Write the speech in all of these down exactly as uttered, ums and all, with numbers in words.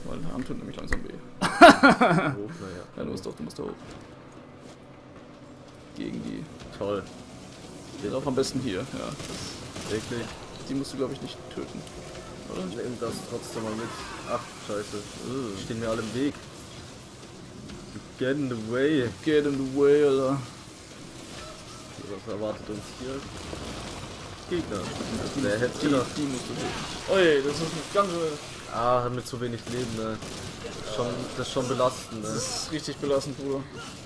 Weil der Arm tut nämlich langsam weh. Hoch, naja. Ja, du musst doch, du musst da hoch. Gegen die. Toll. Der lauf am besten hier, ja. Das, Wirklich? die musst du, glaube ich, nicht töten. Oder? Nimm das trotzdem mal mit. Ach, scheiße. Die stehen mir alle im Weg. Get in the way. Get in the way, Alter. Was erwartet uns hier? Gegner. Wer hätte Die, gedacht? die musst du töten. Oi, das ist eine ganze... Ah, hat mit zu wenig Leben, ne? Schon, das ist schon belastend, ne? Das ist richtig belastend, Bruder.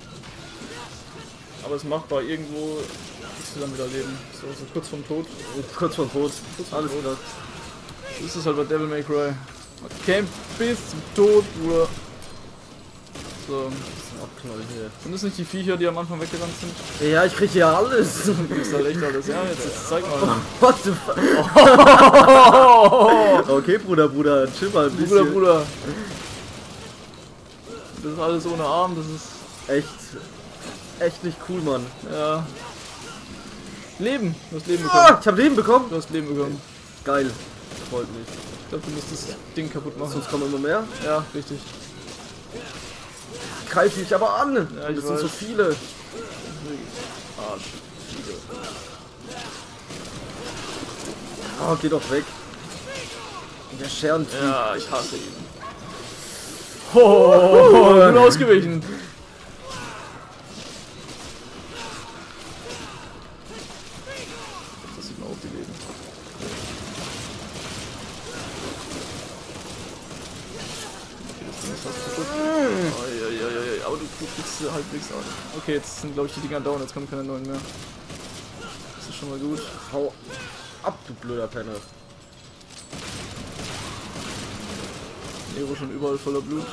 Aber es ist machbar. Irgendwo kriegst du dann wieder Leben. So, so kurz vorm Tod. Kurz vor Tod. Kurz vorm Alles Tod. klar. Das ist halt bei Devil May Cry. Man kämpft bis zum Tod, Bruder. So. Abknallen hier. Sind das nicht die Viecher, die am Anfang weggerannt sind? Ja, ich krieg ja alles. Du kriegst halt echt alles. Ja, jetzt, jetzt zeig mal. What the fuck? Okay, Bruder, Bruder, chill mal ein bisschen. Bruder, Bruder. Das ist alles ohne Arm, das ist... Echt, echt nicht cool, Mann. Ja. Leben. Du hast Leben Ah, bekommen. ich hab Leben bekommen. Du hast Leben bekommen. Geil. Freut mich. Ich glaube, du musst das Ding kaputt machen. Sonst kommen immer mehr. Ja, richtig. Greif mich aber an. Ja, ich das sind weiß. so viele. Arsch. Viele. Oh, geh doch weg. Der Scherentyp. Ja, ich hasse ihn. Oh, ich bin ausgewichen. Das sieht man auf die Leben. Okay, das Ding ist fast kaputt. Oi, oi, oi, oi. Aber du, du kriegst sie halbwegs an. Okay, jetzt sind glaube ich die Dinger down, jetzt kommen keine neuen mehr. Das ist schon mal gut. Hau ab, du blöder Penner. Nero schon überall voller Blut.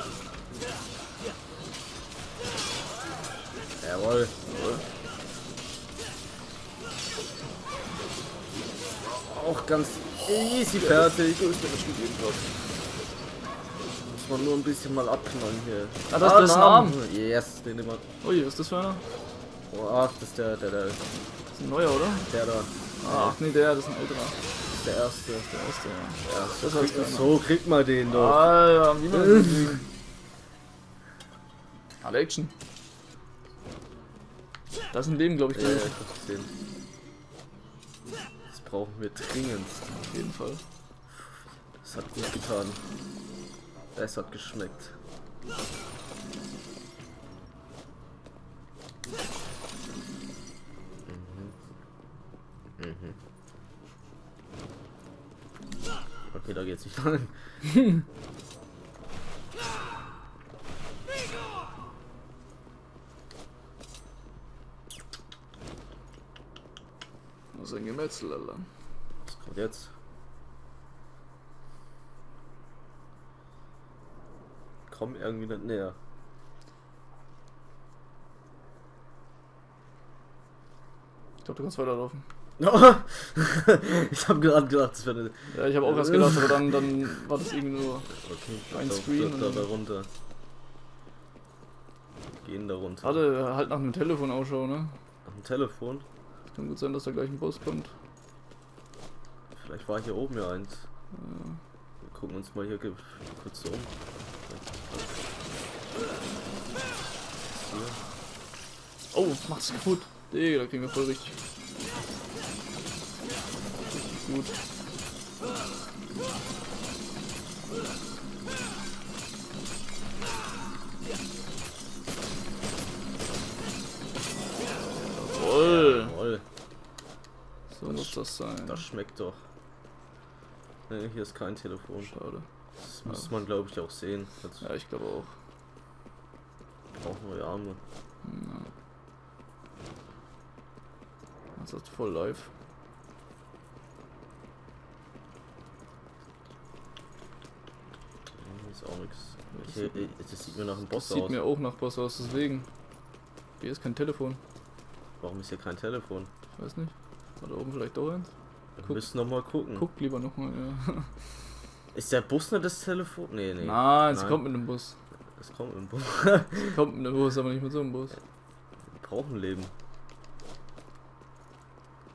Jawohl. Auch ganz easy fertig. Du bist damit gegeben gerade. Muss man nur ein bisschen mal abknallen hier. Ah, das- das ist ein Arm. Yes, den immer. Ui, was ist das für einer? Oh, ach, das ist der, der, der, Das ist ein neuer, oder? der da. Ach nee, der, das ist ein älterer. Das ist der erste. Der erste, ja. Ja, Das so, heißt kriegt, einer. so kriegt man den doch. Alter, wie man das kriegen. Alle Action. Das ist ein Leben, glaube ich, Ja, ja, gewesen. ich hab's gesehen. Das brauchen wir dringend. Auf jeden Fall. Das hat gut getan. Es hat geschmeckt. Mhm. Mhm. Okay, da geht's nicht lang. Das ist ein Gemetzel, Alter. Was kommt jetzt? Komm irgendwie nicht näher. Ich glaube, du kannst weiterlaufen. Ich habe gerade gedacht, das wäre eine... Ja, ich habe auch erst gedacht, aber dann, dann war das irgendwie nur Okay, ein da, Screen. da, und da, da dann- runter. Gehen da runter. Warte, halt nach einem Telefon Ausschau, ne? Nach dem Telefon. Kann gut sein, dass da gleich ein Boss kommt. Vielleicht war hier oben ja eins. Ja. Wir gucken uns mal hier ge- kurz so um. Hier. Oh, macht's kaputt. Digga, da kriegen wir voll richtig. Richtig gut. Jawohl. Jawohl, So muss das sein. das schmeckt doch. Ne, hier ist kein Telefon. Schade. Das muss man, glaube ich, auch sehen. Jetzt Ja, ich glaube auch. brauchen wir Arme. Ja. Das ist voll live. Hier ist auch nichts. Das Hier, sieht- das sieht mir nach einem Das Boss sieht aus. mir auch nach Boss aus, deswegen. Hier ist kein Telefon. Warum ist hier kein Telefon? Ich weiß nicht. War da oben vielleicht doch eins? Wir Guck. müssen noch mal gucken. Guck lieber nochmal, ja. Ist der Bus nicht das Telefon? Nee, nee. Nein, es Nein. kommt mit dem Bus. Es kommt im Bus. Es kommt mit dem Bus, aber nicht mit so einem Bus. Wir brauchen Leben.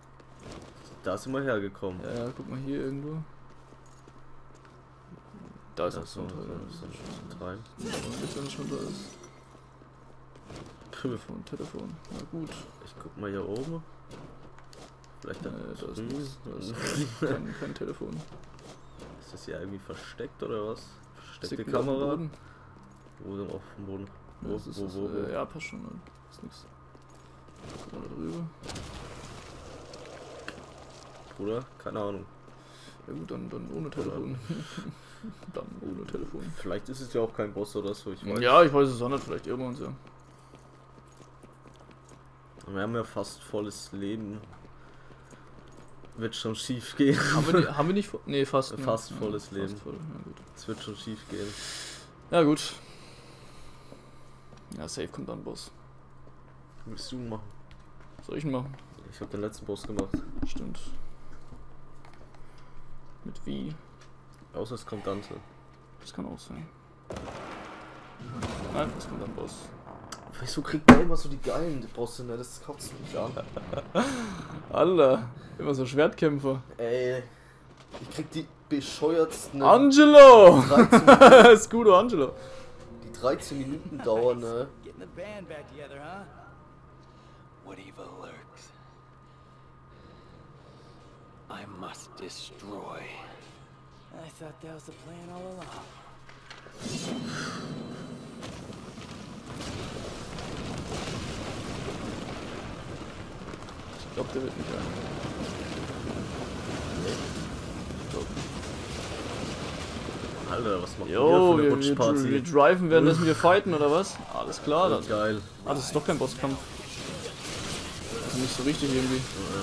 Da sind wir hergekommen. Ja, ja, guck mal hier irgendwo. Da ist Ja, auch so ein so, Teil. so, so, so drei. Jetzt, wenn es schon da ist. Telefon, Telefon. Na gut. Ich guck mal hier oben. Vielleicht da Nee, da ist drüben. nichts. Da ist kein, kein Telefon. Ist das hier irgendwie versteckt oder was? Versteckte Signal auf dem Kamera? Boden. Wo denn auf dem Boden? Ja, Wo, das ist wo, das, wo, wo? äh, ja, passt schon. Ne? Ist nix. Guck mal da drüber. Bruder? Keine Ahnung. Ja gut, dann, dann ohne Telefon. Dann ohne Telefon. Vielleicht ist es ja auch kein Boss oder so, ich weiß. Ja, ich weiß es auch nicht. Vielleicht irren wir uns ja. Wir haben ja fast volles Leben. Wird schon schief gehen. Haben wir, nicht- haben wir nicht... vo- Nee, fast. Ne? Fast Ja, volles Leben. Fast voll. Ja, gut. Es wird schon schief gehen. Ja, gut. Ja, safe kommt dann ein Boss. Willst du machen? Soll ich ihn machen? Ich habe den letzten Boss gemacht. Stimmt. Mit wie? Außer es kommt Dante. Das kann auch sein. Nein, es kommt dann ein Boss. Wieso kriegt man immer so die geilen Bosse, ne? Das kotzt mich an. Alter, immer so Schwertkämpfer. Ey, ich krieg die bescheuertsten Angelo! dreizehn, Scudo Angelo. die dreizehn Minuten dauern, ne? Getting the band back together, huh? What evil lurks? I must destroy. I thought that was the plan all along. Ich glaub, der wird nicht ein. Alter, was macht Jo, ihr für wir, eine wir, Rutschparty? wir driven, währenddessen wir fighten, oder was? Alles klar, dann. Geil. Ah, das ist doch kein Bosskampf. Also nicht so richtig irgendwie.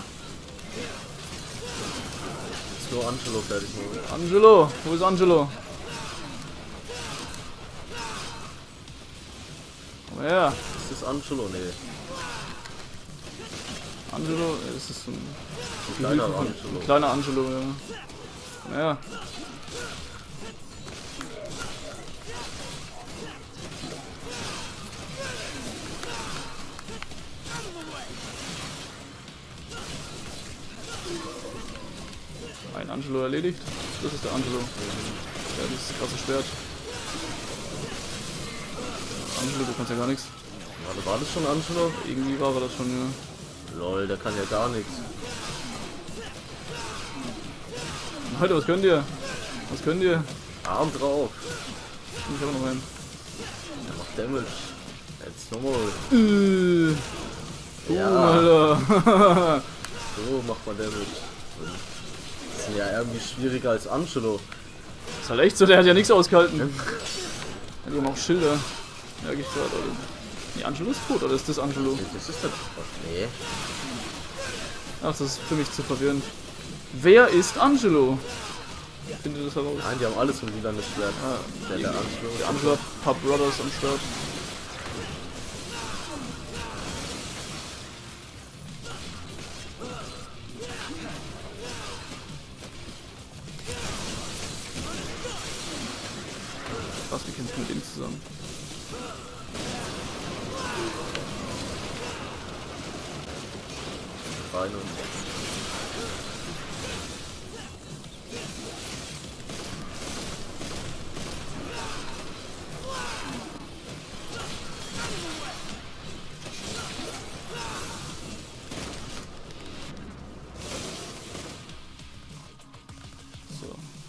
Jetzt nur Angelo fertig machen. Angelo, wo ist Angelo? Komm her. Ist das Angelo? Nee. Angelo, es ist so ein, Ein kleiner ein Angelo. kleiner Angelo, ja. Komm her. Ein Angelo erledigt. Das ist der Angelo. Ja, dieses krasse Schwert. Angelo, du kannst ja gar nichts. Warte, war das schon Angelo? Irgendwie war er das schon, ja. Lol, der kann ja gar nichts. Leute, was könnt ihr? Was könnt ihr? Arm drauf. Ich habe noch einen. Der macht Damage. Jetzt nochmal. Äh, Boom, Ja. Alter. So macht man Damage. Das ist ja irgendwie schwieriger als Angelo. Ist halt echt so, der hat ja nichts ausgehalten. Ja, die haben auch Schilder. Ja, ich gerade, oder? Nee, Angelo ist tot, oder ist das Angelo? Das ist das. Nee. Ach, das ist für mich zu verwirrend. Wer ist Angelo? Ich finde das heraus. Nein, die haben alles mit lila Schwert. Ah, Der, die- der Angelo. Der Angelo hat ein paar Brothers am Start. Was, wir kämpfen mit ihm zusammen. Rein und. So.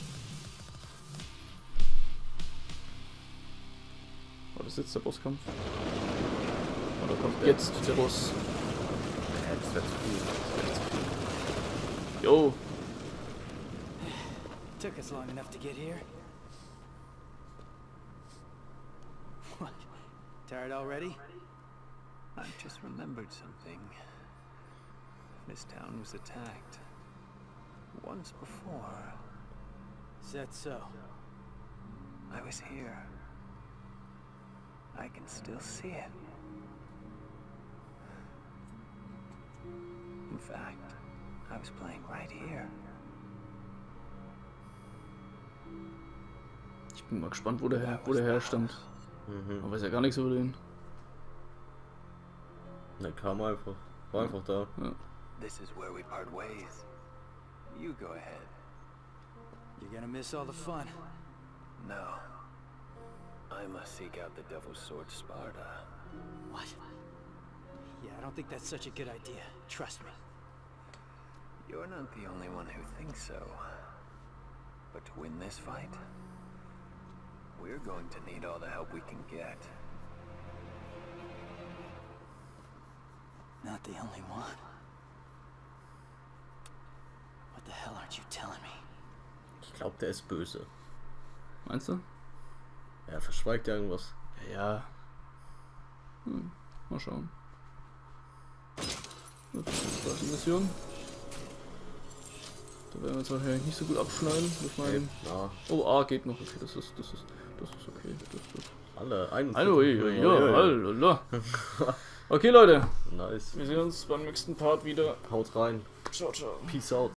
War das jetzt der Bosskampf? Oder kommt jetzt der Boss? Ja, das wäre zu viel. Jo, Took us long enough to get here. What? Tired already? I've just remembered something. This town was attacked. Once before. Is that so? I was here. I can still see it. In fact, I was playing right here. ich bin mal gespannt, wo der, her- wo der herstammt. Mhm. Man weiß ja gar nichts über den. Der kam einfach. War einfach da. Ja. This is where we part ways. You go ahead. You're gonna miss all the fun. No. I must seek out the Devil's Sword Sparda. What? Yeah, I don't think that's such a good idea. Trust me. You're not the only one who thinks so. But to win this fight, we're going to need all the help we can get. Not the only one. What the hell aren't you telling me? Ich glaube, der ist böse. Meinst du? Er verschweigt ja irgendwas. Ja. Hm, mal schauen. Gut, das war die Mission. Da werden wir uns wahrscheinlich nicht so gut abschneiden. Mit meinem Ja. oh, A geht noch. Okay, das ist, das ist, das ist okay. Das ist Alle, einundvierzig. Hallo, ja, hallo. Okay, Leute. Nice. Wir sehen uns beim nächsten Part wieder. Haut rein. Ciao, ciao. Peace out.